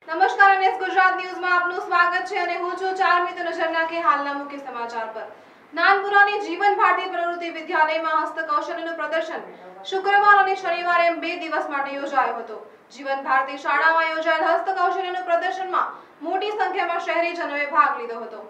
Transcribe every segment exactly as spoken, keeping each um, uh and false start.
નમસ્કાર અને ગુજરાત ન્યૂઝમાં આપનું સ્વાગત છે અને હું છું ચાર મિનિટ નજર નાખે હાલના મુખ્ય સમાચાર પર। નાનપુરાની જીવન ભારતી પ્રવૃત્તિ વિદ્યાલયમાં હસ્તકૌશલ્યનું પ્રદર્શન શુક્રવાર અને શનિવારે એમ બે દિવસ માટે યોજાયું હતું। જીવન ભારતી શાળામાં યોજાયેલ હસ્તકૌશલ્યનું પ્રદર્શનમાં મોટી સંખ્યામાં શહેરીજનોએ ભાગ લીધો હતો।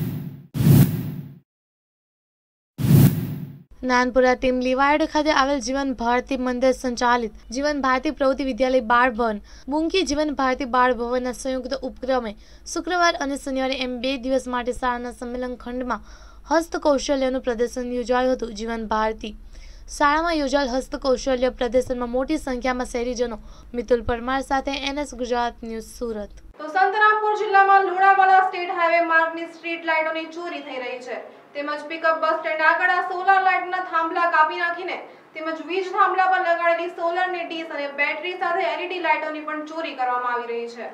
નાનપુરા ટીમ લીવાડ ખાતે આવેલ જીવન ભારતી મંદિર સંચાલિત જીવન ભારતી પ્રવૃત્તિ વિદ્યાલય બાળ ભવન મુંકી જીવન ભારતી બાળ ભવનના સંયુક્ત ઉપક્રમે શુક્રવાર અને શનિવારે એમ બે દિવસ માટે શાળાના સંમેલન ખંડમાં હસ્તકૌશલ્યનું પ્રદર્શન યોજાયું હતું। જીવન ભારતી શાળામાં યોજાયેલ હસ્તકૌશલ્ય પ્રદર્શનમાં મોટી સંખ્યામાં શહેરીજનો। મિતુલ પરમાર સાથે એનએસ ગુજરાત ન્યૂઝ સુરત। તો સંતરામપુર જિલ્લામાં લુણાવાડા સ્ટેટ હાઈવે માર્ગની સ્ટ્રીટ લાઇટોની ચોરી થઈ રહી છે તેમજ પિકઅપ બસ સ્ટેન્ડ આગળ સોલર લાઇટના થાંભલા કાપી નાખીને તેમજ વીજ થાંભલા પર લગાડેલી સોલરની ડીશ અને બેટરી સાથે એલઈડી લાઇટોની પણ ચોરી કરવામાં આવી રહી છે।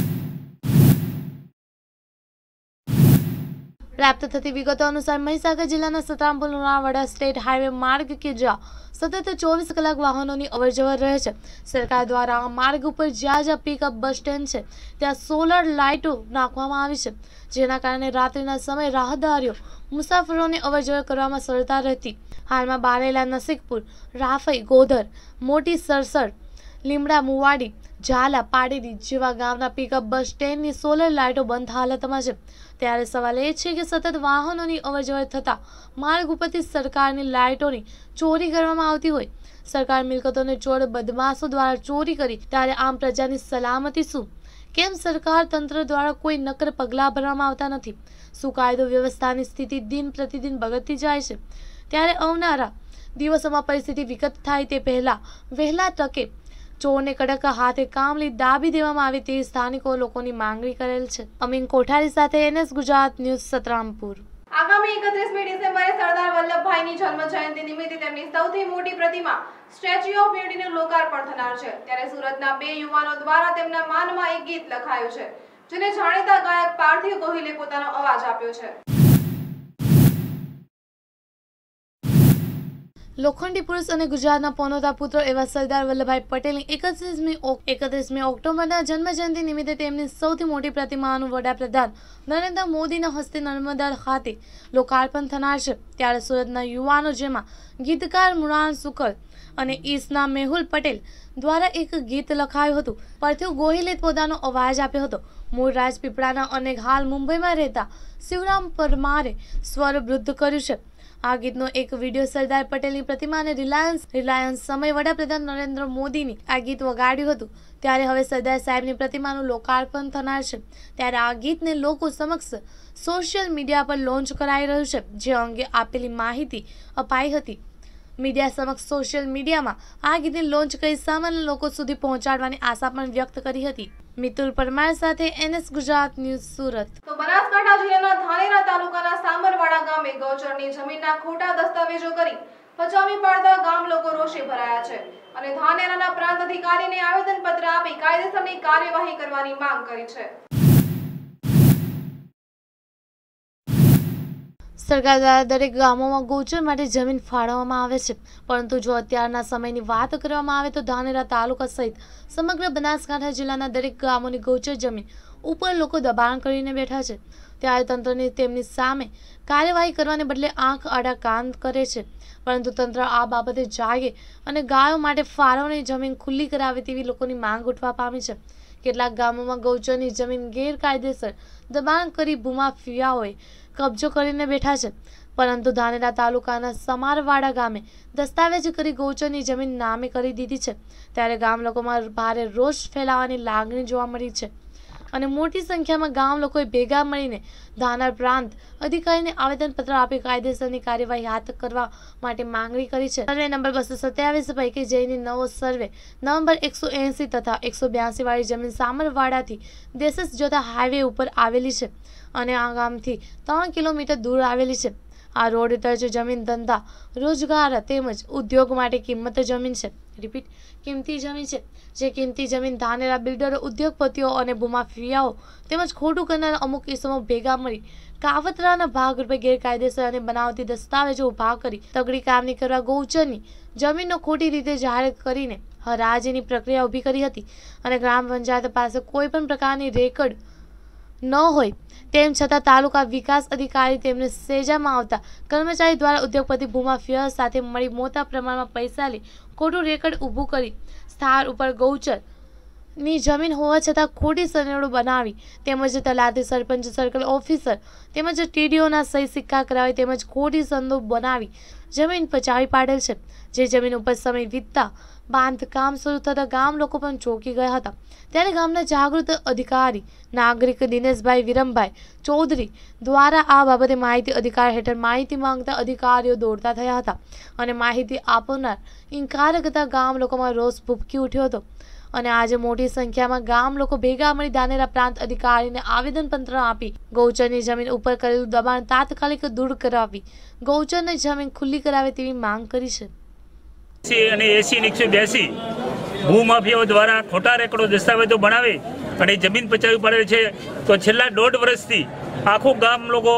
प्राप्त थती विगतो अनुसार महिसागर जिल्लाना संतरामपुर લુણાવાડા स्टेट हाईवे मार्ग के ज्यां सतत चौबीस कलाक वाहनों अवरजवर रहे छे। सरकार द्वारा आ मार्ग पर ज्यां ज्यां पिकअप बस स्टेन्ड छे त्यां सोलर लाइटो नाखवामां आवी छे, जेना कारणे रात्रिना समय राहदारीओ मुसाफरोने अवरजवर करवामां सरळता रहती। हालमां बारेला नसीकपुर राफई गोधर मोटी सरसर લીમડા મુવાડી ઝાલા પાડેરી જેવા ગામના પિકઅપ બસ સ્ટેન્ડની સોલર લાઇટો બંધ હાલતમાં છે। ત્યારે સવાલ એ છે કે સતત વાહનોની અવરજવર થતા માર્ગ ઉપરથી સરકારની લાઇટોની ચોરી કરવામાં આવતી હોય। સરકાર મિલકતોને ચોર બદમાશો દ્વારા ચોરી કરી ત્યારે આમ પ્રજાની સલામતી શું? કેમ સરકાર તંત્ર દ્વારા કોઈ નક્કર પગલાં ભરવામાં આવતા નથી? શું કાયદો વ્યવસ્થાની સ્થિતિ દિન પ્રતિદિન બગડતી જાય છે? ત્યારે આવનારા દિવસોમાં પરિસ્થિતિ વિકટ થાય તે પહેલા વહેલા તકે ચોરને કડક હાથે કામલી દાબી દેવામાં આવે તે સ્થાનિકો લોકોની માંગણી કરેલ છે। અમીન કોઠારી સાથે એનએસ ગુજરાત ન્યૂઝ સતરામપુર। આગામી એકત્રીસમી ડિસેમ્બરે સરદાર વલ્લભભાઈની જન્મ જયંતિ નિમિત્તે તેમની સૌથી મોટી પ્રતિમા સ્ટેચ્યુ ઓફ યુનિટીનું લોકાર્પણ થનાર છે। ત્યારે સુરતના બે યુવાનો દ્વારા તેમના માનમાં એક ગીત લખાયું છે જેને જાણીતા ગાયક પાર્થિવ ગોહિલે પોતાનો અવાજ આપ્યો છે। લોખંડી પુરુષ અને ગુજરાતના પનોતા પુત્ર એવા સરદાર વલ્લભભાઈ પટેલની એકત્રીસમી એકત્રીસમી ઓક્ટોબરના જન્મજયંતિ નિમિત્તે તેમની સૌથી મોટી પ્રતિમાનું વડાપ્રધાન નરેન્દ્ર મોદીના હસ્તે નર્મદા ખાતે લોકાર્પણ થનાર છે। ત્યારે સુરતના યુવાનો જેમાં ગીતકાર મૃણાલ શુકલ અને ઈસના મેહુલ પટેલ દ્વારા એક ગીત લખાયું હતું। પાર્થિવ ગોહિલે પોતાનો અવાજ આપ્યો હતો। મૂળ રાજપીપળાના અને હાલ મુંબઈમાં રહેતા શિવરામ પરમારે સ્વરબદ્ધ કર્યું છે। આ ગીતનો એક વિડીયો સરદાર પટેલની પ્રતિમાને રિલાયન્સ રિલાયન્સ સમય વડાપ્રધાન નરેન્દ્ર મોદીની આ ગીત વગાડ્યું હતું। ત્યારે હવે સરદાર સાહેબની પ્રતિમાનું લોકાર્પણ થનાર છે। ત્યારે આ ગીતને લોકો સમક્ષ સોશિયલ મીડિયા પર લોન્ચ કરાઈ રહ્યું છે, જે અંગે આપેલી માહિતી અપાઈ હતી। મીડિયા સમક્ષ સોશિયલ મીડિયામાં આ ગીતને લોન્ચ કરી સામાન્ય લોકો સુધી પહોંચાડવાની આશા પણ વ્યક્ત કરી હતી। મિતુલ પરમાર સાથે એનએસ ગુજરાત ન્યૂઝ સુરત। તો બનાસકાંઠા જિલ્લાના ધાનેરા તાલુકાના સામરવાડા ગામે ગૌચરની જમીનના ખોટા દસ્તાવેજો કરી પચાવી પાડતા ગામ લોકો રોષે ભરાયા છે અને ધાનેરાના પ્રાંત અધિકારીને આવેદનપત્ર આપી કાયદેસરની કાર્યવાહી કરવાની માંગ કરી છે। સરકાર દ્વારા દરેક ગામોમાં ગૌચર માટે જમીન ફાળવવામાં આવે છે, પરંતુ જો અત્યારના સમયની વાત કરવામાં આવે તો ધાનેરા તાલુકા સહિત સમગ્ર બનાસકાંઠા જિલ્લાના દરેક ગામોની ગૌચર જમીન ઉપર લોકો દબાણ કરીને બેઠા છે। ત્યારે તંત્રની તેમની સામે કાર્યવાહી કરવાને બદલે આંખ આડા કાન કરે છે, પરંતુ તંત્ર આ બાબતે જાગે અને ગાયો માટે ફાળવણી જમીન ખુલ્લી કરાવે તેવી લોકોની માંગ ઉઠવા પામી છે। કેટલાક ગામોમાં ગૌચરની જમીન ગેરકાયદેસર દબાણ કરી ભૂમાફિયાઓએ કબજો કરીને બેઠા છે, પરંતુ ધાનેરા તાલુકાના સમારવાડા ગામે દસ્તાવેજ કરી ગૌચરની જમીન નામે કરી દીધી છે। ત્યારે ગામ લોકોમાં ભારે રોષ ફેલાવાની લાગણી જોવા મળી છે અને મોટી સંખ્યામાં ગામ લોકોએ ભેગા મળીને ધાનેરા પ્રાંત અધિકારીને આવેદનપત્ર આપી કાયદેસરની કાર્યવાહી હાથ કરવા માટે માંગણી કરી છે। સર્વે નંબર બસો સત્યાવીસ પૈકી જૈની નવો સર્વે નવેમ્બર એકસો એંસી તથા એકસો બ્યાસી વાળી જમીન સામરવાડાથી દેશસ જતા હાઈવે ઉપર આવેલી છે અને આ ગામથી ત્રણ કિલોમીટર દૂર આવેલી છે। આ રોડ ટચ જમીન ધંધા રોજગાર તેમજ ઉદ્યોગ માટે કિંમત જમીન છે. રિપીટ કિંમતી જમીન છે, જે કિંમતી જમીન ધાનેરા બિલ્ડરો, ઉદ્યોગપતિઓ અને ભૂમાફિયાઓ તેમજ ખોટું કરનારા અમુક કિસ્સાઓ ભેગા મળી કાવતરાના ભાગરૂપે ગેરકાયદેસર અને બનાવટી દસ્તાવેજો ઉભા કરી તગડી કામની કરવા ગૌચરની જમીનનો ખોટી રીતે જાહેર કરીને હરાજીની પ્રક્રિયા ઊભી કરી હતી અને ગ્રામ પંચાયત પાસે કોઈ પણ પ્રકારની રેકર્ડ ન હોય તેમ છતાં તાલુકા વિકાસ અધિકારી તેમને સેજામાં આવતા કર્મચારી દ્વારા ઉદ્યોગપતિ ભૂમાફિયા સાથે મળી મોટા પ્રમાણમાં પૈસા લઈ ખોટું રેકર્ડ ઊભું કરી સ્થળ ઉપર ગૌચર ની જમીન હોવા છતાં ખોટી સનેડો બનાવી તેમજ તલાટી, સરપંચ, સર્કલ ઓફિસર તેમજ ટીડીઓના સહી સિક્કા કરાવી તેમજ ખોટી સંદો બનાવી જમીન પચાવી પાડેલ છે. જે જમીન ઉપર સમય વીતતા બાંધકામ શરૂ થતા ગામ લોકો પણ ચોંકી ગયા હતા. ત્યારે ગામના જાગૃત અધિકારી નાગરિક દિનેશભાઈ વિરમભાઈ ચૌધરી દ્વારા આ બાબતે માહિતી અધિકાર હેઠળ માહિતી માંગતા અધિકારીઓ દોડતા થયા હતા અને માહિતી આપનાર ઇનકાર કરતા ગામ લોકોમાં રોષ ભૂપકી ઉઠ્યો હતો અને આજે મોટી સંખ્યામાં ગામ લોકો ભેગા મળી ધાનેરા પ્રાંત અધિકારીને આવેદનપત્ર આપી ગૌચરની જમીન ઉપર કરેલું દબાણ તાત્કાલિક દૂર કરાવી ગૌચરની જમીન ખુલ્લી કરાવે તેવી માંગ કરી છે. અને એસી એકસો બ્યાસી ભૂમાફિયાઓ દ્વારા ખોટા રેકર્ડો દસ્તાવેજો બનાવે અને જમીન પચાવી પાડે છે. તો છેલ્લા દોઢ વર્ષથી આખું ગામ લોકો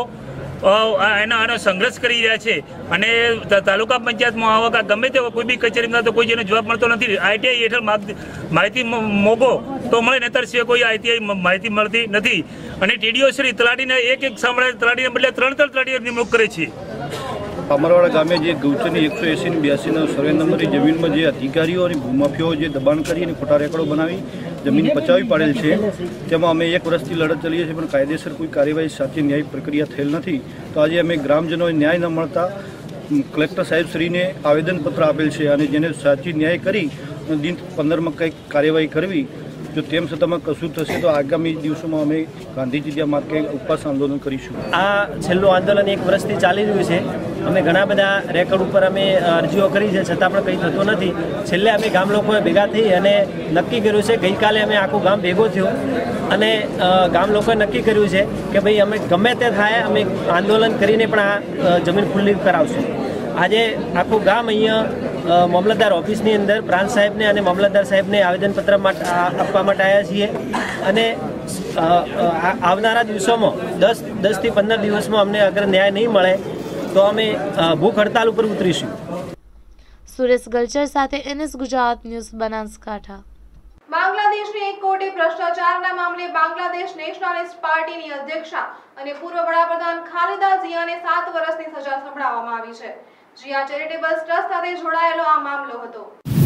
એનો આનો સંઘર્ષ કરી રહ્યા છે અને તાલુકા પંચાયતમાં આવવા ગમે તે કોઈ બી કચેરીમાં તો કોઈ જેનો જવાબ મળતો નથી. આઈટીઆઈ હેઠળ માહિતી મોગો તો મળે, નહીતર સિવાય કોઈ આઈટીઆઈ માહિતી મળતી નથી. અને ટીડીઓ શ્રી તલાટીને એક એક સાંભળે તલાટીને બદલે ત્રણ ત્રણ તલાટીઓ નિમણૂક કરે છે. પામરવાડા ગામે જે ગૌચરની એકસો એસી ને બ્યાસીના સર્વે નંબરની જમીનમાં જે અધિકારીઓ અને ભૂમાફિયાઓ જે દબાણ કરી અને ખોટા રેકર્ડો બનાવી જમીન પચાવી પાડેલ છે, તેમાં અમે એક વર્ષથી લડત ચલીએ છીએ પણ કાયદેસર કોઈ કાર્યવાહી સાચી ન્યાય પ્રક્રિયા થયેલ નથી. તો આજે અમે ગ્રામજનોએ ન્યાય ન મળતા કલેક્ટર સાહેબ શ્રીને આવેદનપત્ર આપેલ છે અને જેને સાચી ન્યાય કરી દિન પંદરમાં કંઈક કાર્યવાહી કરવી. જો તેમ છતાં કશું થશે તો આગામી દિવસોમાં અમે ગાંધીજી ત્યાં માર્ગે ઉપવાસ આંદોલન કરીશું. આ છેલ્લું આંદોલન એક વર્ષથી ચાલી રહ્યું છે. અમે ઘણા બધા રેકર્ડ ઉપર અમે અરજીઓ કરી છે, છતાં પણ કંઈ થતું નથી. છેલ્લે અમે ગામ લોકોએ ભેગા થઈ અને નક્કી કર્યું છે, ગઈકાલે અમે આખું ગામ ભેગો થયો અને ગામ લોકોએ નક્કી કર્યું છે કે ભાઈ અમે ગમે તે થાય અમે આંદોલન કરીને પણ આ જમીન ખુલ્લી કરાવશું. આજે આખું ગામ અહીંયા મામલતદાર ઓફિસની અંદર પ્રાંત સાહેબને અને મામલતદાર સાહેબને આવેદનપત્ર આપવા માટે આવ્યા છીએ અને આવનારા દિવસોમાં દસ દસથી પંદર દિવસમાં અમને અગર ન્યાય નહીં મળે તો અમે ભૂખ હડતાલ ઉપર ઉતરીશું. સુરેશ ગલચર સાથે એનએસ ગુજરાત ન્યૂઝ બનાસકાંઠા. બાંગ્લાદેશની એક કોર્ટે ભ્રષ્ટાચારના મામલે બાંગ્લાદેશ નેશનલિસ્ટ પાર્ટીની અધ્યક્ષા અને પૂર્વ વડાપ્રધાન ખાલિદા જિયાને સાત વર્ષની સજા સંભળાવવામાં આવી છે. જિયા ચેરિટેબલ ટ્રસ્ટ સાથે જોડાયેલો આ મામલો હતો.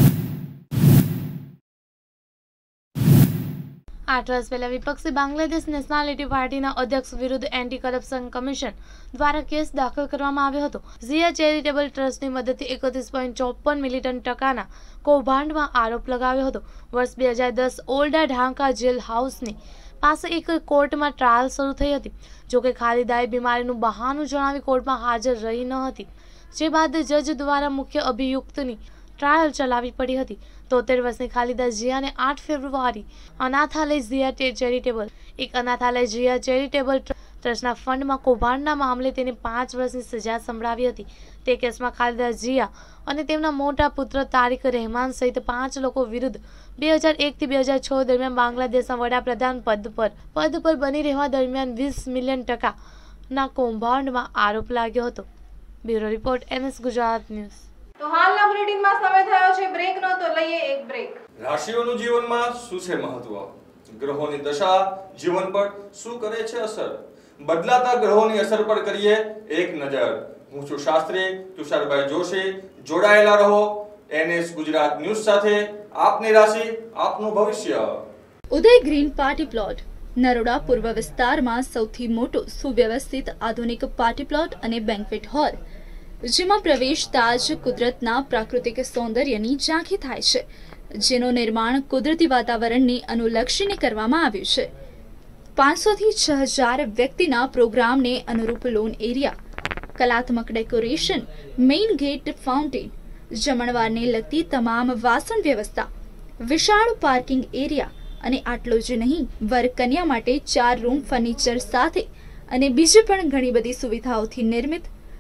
આઠ વર્ષ પહેલા વિપક્ષી બાંગ્લાદેશ નેશનાલિટી પાર્ટીના અધ્યક્ષ વિરુદ્ધ એન્ટી કરપ્શન કમિશન દ્વારા કેસ દાખલ કરવામાં આવ્યો હતો. જિયા ચેરિટેબલ ટ્રસ્ટની મદદથી એકત્રીસ પોઈન્ટ ચોપન મિલિયન ટકાના કૌભાંડમાં આરોપ લગાવ્યો હતો. વર્ષ બે હજાર દસ ઓલ્ડા ઢાંકા જેલ હાઉસની પાસે એક કોર્ટમાં ટ્રાયલ શરૂ થઈ હતી. જોકે ખાલિદાએ બીમારીનું બહાનું જણાવી કોર્ટમાં હાજર રહી ન હતી, જે બાદ જજ દ્વારા મુખ્ય અભિયુક્તની ટ્રાયલ ચલાવવી પડી હતી. તોતેર વર્ષની ખાલિદા જિયાને આઠ ફેબ્રુઆરી અનાથાલય જિયા ચેરિટેબલ એક અનાથાલય જિયા ચેરિટેબલ ટ્રસ્ટના ફંડમાં કૌભાંડના મામલે તેને પાંચ વર્ષની સજા સંભળાવી હતી. તે કેસમાં ખાલિદા જિયા અને તેમના મોટા પુત્ર તારિક રહેમાન સહિત પાંચ લોકો વિરુદ્ધ બે હજાર એક થી બે હજાર છ દરમિયાન બાંગ્લાદેશના વડાપ્રધાન પદ પર પદ પર બની રહેવા દરમિયાન વીસ મિલિયન ટકાના કૌભાંડમાં આરોપ લાગ્યો હતો. Bureau report NS Gujarat news. તો હાલના બુલેટિનમાં સમય થયો છે બ્રેકનો, તો લઈએ એક બ્રેક. રાશિઓનું જીવનમાં શું છે મહત્વ? ગ્રહોની દશા જીવન પર શું કરે છે અસર? બદલાતા ગ્રહોની અસર પર કરીએ એક નજર. હું છું શાસ્ત્રી તુષારભાઈ જોશી. જોડાયેલા રહો એનએસ ગુજરાત ન્યૂઝ સાથે. આપની રાશિ આપનું ભવિષ્ય. Uday green party plot Naroda પૂર્વ વિસ્તારમાં સૌથી મોટો સુવ્યવસ્થિત આધુનિક પાર્ટી પ્લોટ અને બેન્ક્વેટ હોલ, જેમાં પ્રવેશતા જ કુદરતના પ્રાકૃતિક સૌંદર્યની ઝાંખી થાય છે, જેનું નિર્માણ કુદરતી વાતાવરણને અનુલક્ષીને કરવામાં આવ્યું છે. પાંચસો થી છ હજાર વ્યક્તિના પ્રોગ્રામને અનુરૂપ લોન એરિયા, કલાત્મક ડેકોરેશન, મેઇન ગેટ, ફાઉન્ટેન, જમણવારને લગતી તમામ વાસણ વ્યવસ્થા, વિશાળ પાર્કિંગ એરિયા અને આટલું જ નહીં, વર કન્યા માટે ચાર રૂમ ફર્નિચર સાથે અને બીજી પણ ઘણી બધી સુવિધાઓથી નિર્મિત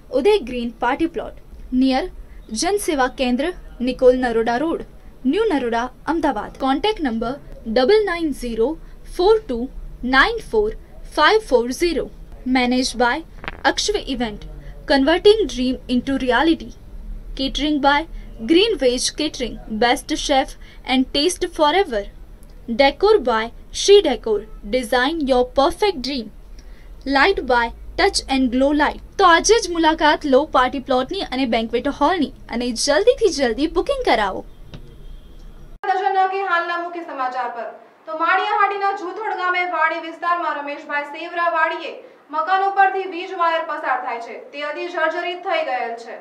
Uday Green Party Plot near Jan Seva Kendra, Nicole Naroda Road, New Naroda, Ahmedabad. Contact number nine nine zero four two nine four five four zero. Managed by Akshva Event, converting dream into reality. Catering by Green Veg Catering, best chef and taste forever. Decor by She Decor, design your perfect dream. Light by Touch and Glow Light. તો આજે જ મુલાકાત લો party પ્લોટની અને banquet હોલની અને જલ્દીથી જલ્દી booking કરાવો. નજર કે હાલના મુખ્ય સમાચાર પર. તો માળિયાહાટીના જૂથોડ ગામે વાડી વિસ્તારમાં રમેશભાઈ સેવરા વાડીએ મકાન ઉપરથી વીજ વાયર પસાર થાય છે, તે અતિ જર્જરિત થઈ ગયેલ છે.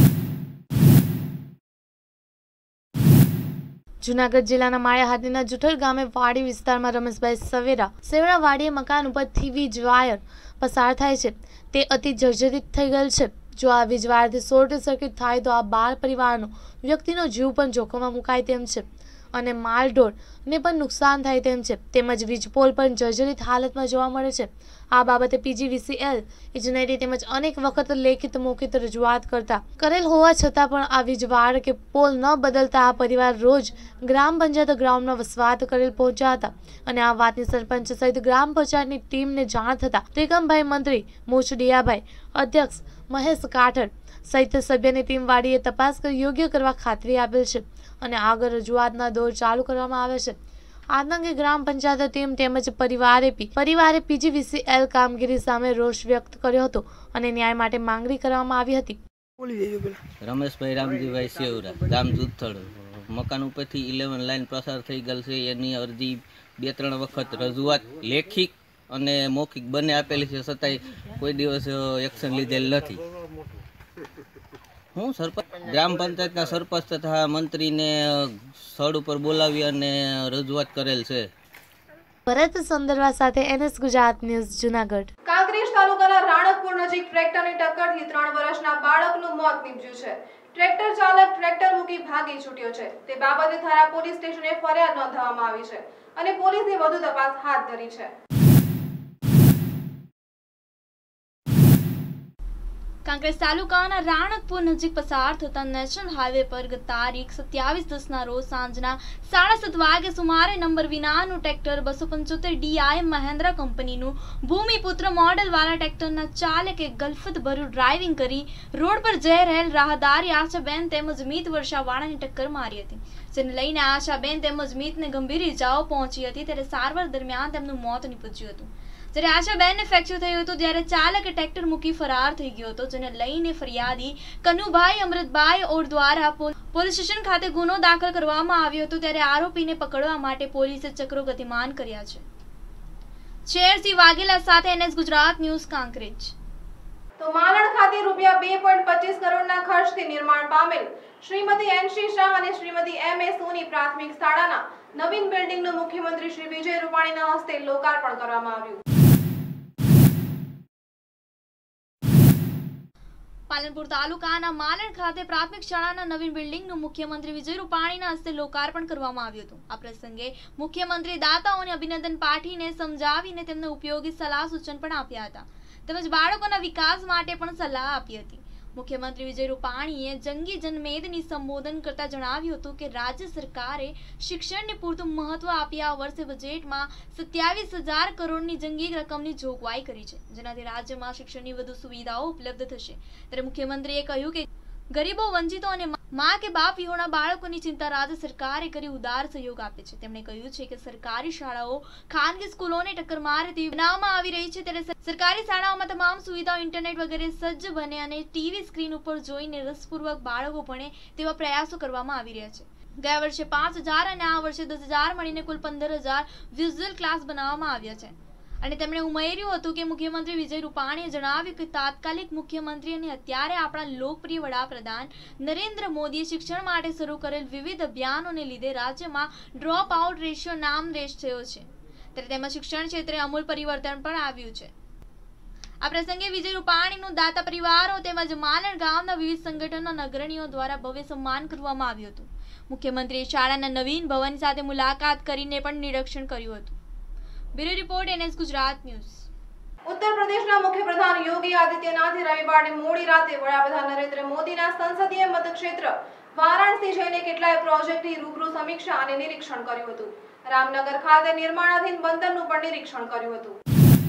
જૂનાગઢ જિલ્લાના માળિયાહાટીના જૂથોડ ગામે વાડી વિસ્તારમાં રમેશભાઈ સવેરા સેવરા વાડીએ મકાન ઉપરથી વીજ વાયર પસાર થાય છે, તે અતિ જર્જરિત થઈ ગયેલ છે. જો આ વીજ વાયરથી શોર્ટ સર્કિટ થાય તો આ બાર પરિવારનો વ્યક્તિનો જીવ પણ જોખમમાં મુકાય તેમ છે અને માલઢોરને પણ નુકસાન થાય તેમ છે. તેમજ વીજપોલ પણ જર્જરિત હાલતમાં જોવા મળે છે. આ બાબતે પીજીવીસીએલ ઇજનેરી તેમજ અનેક વખત લેખિત મૌખિક રજૂઆત કરતા કરેલ હોવા છતાં પણ આ વીજ વાયર કે પોલ ન બદલતા આ પરિવાર રોજ ગ્રામ પંચાયત ગ્રાઉન્ડમાં વસવાટ કરેલ પહોંચ્યા હતા અને આ વાતની સરપંચ સહિત ગ્રામ પંચાયતની ટીમને જાણ થતા ત્રિકમભાઈ મંત્રી મોચડિયાભાઈ અધ્યક્ષ મહેશ કાઠડ સહિત સભ્યની ટીમ વાડીએ તપાસ કરી યોગ્ય કરવા ખાતરી આપેલ છે અને આગળ રજૂઆતના દોર ચાલુ કરવામાં આવે છે. આતંકી ગ્રામ પંચાયત ટીમ તેમજ પરિવારે પરિવારે પીજીવીસીએલ કામગીરી સામે રોષ વ્યક્ત કર્યો હતો અને ન્યાય માટે માંગણી કરવામાં આવી હતી. રમેશભાઈ રામજીભાઈ સેવરા, ગામ જૂથડ, મકાન ઉપરથી ઇલેવન લાઈન પસાર થઈ ગયેલ છે. એની અરજી બે ત્રણ વખત રજૂઆત લેખિત અને મૌખિક બંને આપેલી છે, છતાંય કોઈ દિવસ એક્શન લીધેલ નથી. હું સરપંચ ગ્રામ પંચાયતના સરપંચ તથા મંત્રીને સ્થળ ઉપર બોલાવી અને રજૂઆત કરેલ છે. ભરત સંદરવા સાથે એનએસ ગુજરાત ન્યૂઝ જૂનાગઢ. કાંકરેજ તાલુકાના રાણકપુર નજીક ટ્રેક્ટરની ટક્કરથી ત્રણ વર્ષના બાળકનું મોત નીપજ્યું છે. ટ્રેક્ટર ચાલક ટ્રેક્ટર મૂકી ભાગી છૂટ્યો છે. તે બાબતે થરા પોલીસ સ્ટેશને ફરિયાદ નોંધાવવામાં આવી છે અને પોલીસે વધુ તપાસ હાથ ધરી છે. કાંકરેજ તાલુકાના રાણકપુર નજીક પસાર થતા નેશનલ હાઈવે પર ગત તારીખ સત્યાવીસ દસના રોજ સાંજના સાડા સાત વાગે સુમારે નંબર વિનાનું ટ્રેક્ટર બસો પંચોતેર ડીઆઈ મહેન્દ્રા કંપનીનું ભૂમિપુત્ર મોડેલ વાળા ટ્રેક્ટરના ચાલકે ગલફતભર્યું ડ્રાઇવિંગ કરી રોડ પર જઈ રહેલ રાહદારી આશાબેન તેમજ મીત વર્ષાવાળાને ટક્કર મારી હતી, જેને લઈને આશાબેન તેમજ મીતને ગંભીર ઇજાઓ પહોંચી હતી. ત્યારે સારવાર દરમિયાન તેમનું મોત નીપજ્યું હતું. જ્યારે આશાબેનને ફ્રેક્ચર થયું હતું ત્યારે ચાલકે ટ્રેક્ટર મૂકી ફરાર થઈ ગયો હતો, જેને લઈને ફરિયાદી કનુભાઈ અમૃતભાઈ ઓર દ્વારા પોલીસ સ્ટેશન ખાતે ગુનો દાખલ કરવામાં આવ્યો હતો. ત્યારે આરોપીને પકડવા માટે પોલીસે ચક્રો ગતિમાન કર્યા છે. શેરસી વાઘેલા સાથે એનએસ ગુજરાત ન્યૂઝ કાંકરેજ. તો માલણ ખાતે રૂપિયા બે પોઈન્ટ પચીસ કરોડના ખર્ચથી નિર્માણ પામેલ શ્રીમતી એનસી શાહ અને શ્રીમતી એમ એ સોની પ્રાથમિક શાળાના નવીન બિલ્ડિંગનું મુખ્યમંત્રી શ્રી વિજય રૂપાણીના હસ્તે લોકાર્પણ કરવામાં આવ્યું. પાલનપુર તાલુકાના માલણ ખાતે પ્રાથમિક શાળાના નવીન બિલ્ડિંગનું મુખ્યમંત્રી વિજય રૂપાણીના હસ્તે લોકાર્પણ કરવામાં આવ્યું હતું. આ પ્રસંગે મુખ્યમંત્રી દાતાઓને અભિનંદન પાઠવીને સમજાવીને તેમને ઉપયોગી સલાહ સૂચન પણ આપ્યા હતા, તેમજ બાળકોના વિકાસ માટે પણ સલાહ આપી હતી. મુખ્યમંત્રી વિજય રૂપાણીએ જંગી જનમેદની સંબોધન કરતા જણાવ્યું હતું કે રાજ્ય સરકારે શિક્ષણને પૂરતું મહત્વ આપી આ વર્ષે બજેટમાં સત્યાવીસ હજાર કરોડની જંગી રકમની જોગવાઈ કરી છે, જેનાથી રાજ્યમાં શિક્ષણની વધુ સુવિધાઓ ઉપલબ્ધ થશે. ત્યારે મુખ્યમંત્રીએ કહ્યું કે ગરીબો, વંચિતો અને મા કે બાપ વિહોણા બાળકોની ચિંતા રાજ્ય સરકારે કરી ઉદાર સહયોગ આપે છે. તેમણે કહ્યું છે કે સરકારી શાળાઓ ખાનગી સ્કૂલોને ટક્કર મારે તેવી બનાવવામાં આવી રહી છે. ત્યારે સરકારી શાળાઓમાં તમામ સુવિધાઓ ઇન્ટરનેટ વગેરે સજ્જ બને અને ટીવી સ્ક્રીન ઉપર જોઈને રસપૂર્વક બાળકો ભણે તેવા પ્રયાસો કરવામાં આવી રહ્યા છે. ગયા વર્ષે પાંચ હજાર અને આ વર્ષે દસ હજાર મળીને કુલ પંદર હજાર વિઝ્યુઅલ ક્લાસ બનાવવામાં આવ્યા છે. અને તેમણે ઉમેર્યું હતું કે મુખ્યમંત્રી વિજય રૂપાણીએ જણાવ્યું કે તાત્કાલિક મુખ્યમંત્રી અને અત્યારે આપણા લોકપ્રિય વડાપ્રધાન નરેન્દ્ર મોદીએ શિક્ષણ માટે શરૂ કરેલ વિવિધ અભિયાનોને લીધે રાજ્યમાં ડ્રોપ આઉટ રેશિયો નામરેશ થયો છે. ત્યારે તેમાં શિક્ષણ ક્ષેત્રે અમૂલ પરિવર્તન પણ આવ્યું છે. આ પ્રસંગે વિજય રૂપાણીનું દાતા પરિવારો તેમજ માલણ ગામના વિવિધ સંગઠનોના અગ્રણીઓ દ્વારા ભવ્ય સન્માન કરવામાં આવ્યું હતું. મુખ્યમંત્રીએ શાળાના નવીન ભવન સાથે મુલાકાત કરીને પણ નિરીક્ષણ કર્યું હતું. Bureau report NS Gujarat news. उत्तर प्रदेशના મુખ્યપ્રધાન યોગી આદિત્યનાથે રવિવારે મોડી રાતે વડાપ્રધાન નરેન્દ્ર મોદીના સંસદીય મતક્ષેત્ર વારાણસી જઈને કેટલાય પ્રોજેક્ટની રૂબરૂ સમીક્ષા અને નિરીક્ષણ કર્યું હતું. રામનગર ખાતે નિર્માણાધીન બંદરનું પણ નિરીક્ષણ કર્યું હતું.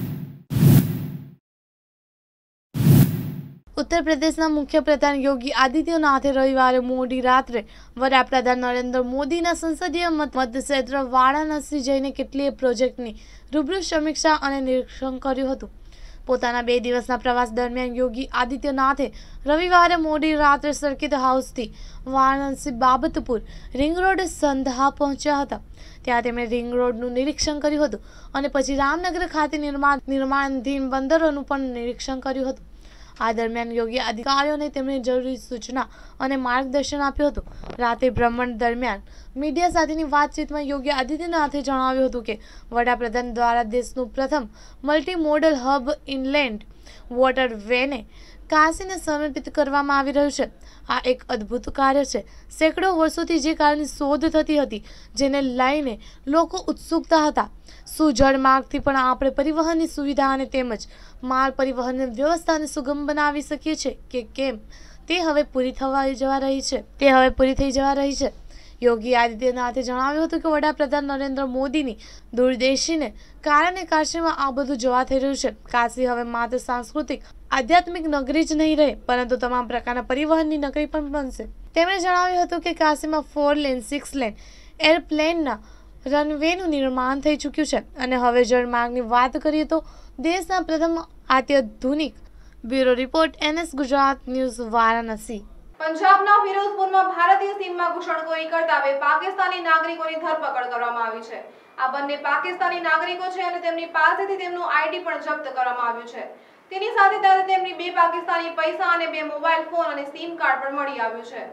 ઉત્તર પ્રદેશના મુખ્યપ્રધાન યોગી આદિત્યનાથે રવિવારે મોડી રાત્રે વડાપ્રધાન નરેન્દ્ર મોદીના સંસદીય મતક્ષેત્ર વારાણસી જઈને કેટલીય પ્રોજેક્ટની રૂબરૂ સમીક્ષા અને નિરીક્ષણ કર્યું હતું. પોતાના બે દિવસના પ્રવાસ દરમિયાન યોગી આદિત્યનાથે રવિવારે મોડી રાત્રે સર્કિટ હાઉસથી વારાણસી બાબતપુર રિંગ રોડ સંધા પહોંચ્યા હતા. ત્યાં તેમણે રિંગ રોડનું નિરીક્ષણ કર્યું હતું અને પછી રામનગર ખાતે નિર્માણ નિર્માણાધીન બંદરોનું પણ નિરીક્ષણ કર્યું હતું. આ દરમિયાન યોગી અધિકારીઓને તેમણે જરૂરી સૂચના અને માર્ગદર્શન આપ્યું હતું. રાતે ભ્રમણ દરમિયાન મીડિયા સાથેની વાતચીતમાં યોગી આદિત્યનાથે જણાવ્યું હતું કે વડાપ્રધાન દ્વારા દેશનું પ્રથમ multi modal hub inland water વેને કાશીને સમર્પિત કરવામાં આવી રહ્યું છે. આ એક અદ્ભુત કાર્ય છે. સેંકડો વર્ષોથી જે કાર્યની શોધ થતી હતી, જેને લઈને લોકો ઉત્સુકતા હતા, શું જળમાર્ગથી પણ આપણે પરિવહનની સુવિધા અને તેમજ માલ પરિવહન વ્યવસ્થાને સુગમ બનાવી શકીએ છીએ કે કેમ, તે હવે પૂરી થવા જવા રહી છે તે હવે પૂરી થઈ જવા રહી છે. યોગી આદિત્યનાથે જણાવ્યું હતું કે વડાપ્રધાન નરેન્દ્ર મોદીની દૂરદેશીને કારણે કાશીમાં આ બધું જોવા થઈ રહ્યું છે. કાશી હવે માત્ર સાંસ્કૃતિક આધ્યાત્મિક નગરી જ નહીં રહે, પરંતુ તમામ પ્રકારના પરિવહનની નગરી પણ બનશે. તેમણે જણાવ્યું હતું કે કાશીમાં ફોર લેન સિક્સ લેન એરપ્લેનના રનવેનું નિર્માણ થઈ ચૂક્યું છે અને હવે જળમાર્ગની વાત કરીએ તો દેશના પ્રથમ અત્યાધુનિક. Bureau report NS Gujarat news Varanasi. પંજાબના ફિરોઝપુરમાં ભારતીય સીમમાં ઘૂસણખોરી કરતા બે પાકિસ્તાની નાગરિકોની ધરપકડ કરવામાં આવી છે. આ બંને પાકિસ્તાની નાગરિકો છે અને તેમની પાસેથી તેમનું આઈડી પણ જપ્ત કરવામાં આવ્યું છે. તેની સાથે તેમની બે પાકિસ્તાની પૈસા અને બે મોબાઈલ ફોન અને સિમ કાર્ડ પણ મળી આવ્યું છે.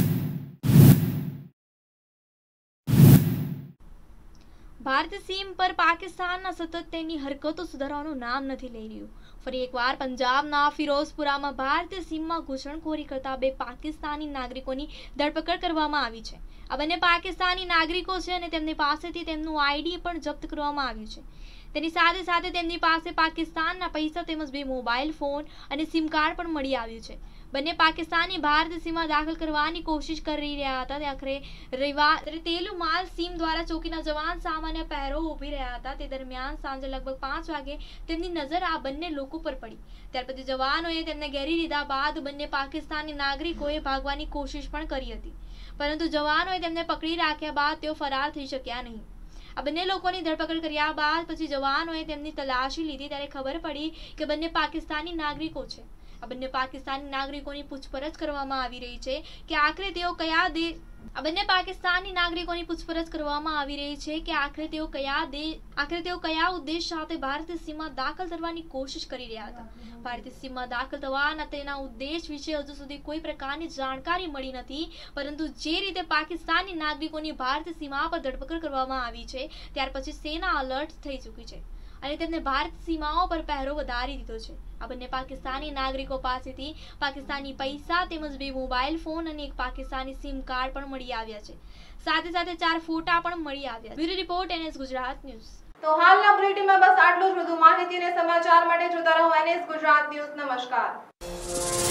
ભારતીય સીમ પર પાકિસ્તાનના સતત તેની હરકતો સુધારવાનું નામ નથી લઈ રહ્યું. ફરી એકવાર પંજાબના ફિરોઝપુરામાં ભારતીય સીમમાં ઘૂસણખોરી કરતા બે પાકિસ્તાની નાગરિકોની ધરપકડ કરવામાં આવી છે. આ બંને પાકિસ્તાની નાગરિકો છે અને તેમની પાસેથી તેમનું આઈડી પણ જપ્ત કરવામાં આવ્યું છે. તેની સાથે સાથે તેમની પાસે પાકિસ્તાનના પૈસા તેમજ બે મોબાઈલ ફોન અને સિમ કાર્ડ પણ મળી આવ્યું છે. બંને પાકિસ્તાની ભારતીય સીમા દાખલ કરવાની કોશિશ કરી રહ્યા હતા. આખરે રવિવારે તેલું માલ સીમ દ્વારા ચોકીના જવાન સામાન્ય પહેરો ઉભી રહ્યા હતા. તે દરમિયાન સાંજે લગભગ પાંચ વાગે તેમની નજર આ બંને લોકો પર પડી. ત્યાર પછી જવાનોએ તેમને ઘેરી લીધા બાદ બંને પાકિસ્તાની નાગરિકોએ ભાગવાની કોશિશ પણ કરી હતી, પરંતુ જવાનોએ તેમને પકડી રાખ્યા બાદ તેઓ ફરાર થઈ શક્યા નહીં. આ બંને લોકોની ધરપકડ કર્યા બાદ પછી જવાનોએ તેમની તલાશી લીધી ત્યારે ખબર પડી કે બંને પાકિસ્તાની નાગરિકો છે. આ બંને પાકિસ્તાની નાગરિકોની પૂછપરછ કરવામાં આવી રહી છે કે આખરે તેઓ કયા દે આ બંને પાકિસ્તાની નાગરિકોની પૂછપરછ કરવામાં આવી રહી છે કે આખરે તેઓ કયા દે આખરે તેઓ કયા ઉદ્દેશ સાથે ભારતીય સીમા દાખલ કરવાની કોશિશ કરી રહ્યા હતા. ભારતીય સીમા દાખલ થવાના તેના ઉદ્દેશ વિશે હજુ સુધી કોઈ પ્રકારની જાણકારી મળી નથી, પરંતુ જે રીતે પાકિસ્તાની નાગરિકોની ભારતીય સીમા પર ધરપકડ કરવામાં આવી છે ત્યાર પછી સેના અલર્ટ થઈ ચૂકી છે અને તેમને ભારતીય સીમાઓ પર પહેરો વધારી દીધો છે. આ બંને પાકિસ્તાની નાગરિકો પાસેથી પાકિસ્તાની પૈસા તેમજ બે મોબાઈલ ફોન અને એક પાકિસ્તાની સિમ કાર્ડ પણ મળી આવ્યા છે. સાથે સાથે ચાર ફોટા પણ મળી આવ્યા. Bureau report NS Gujarat news. તો હાલના બુલેટિનમાં બસ આટલું જ. વધુ માહિતી અને સમાચાર માટે જોતા રહો એનએસ ગુજરાત ન્યૂઝ. નમસ્કાર.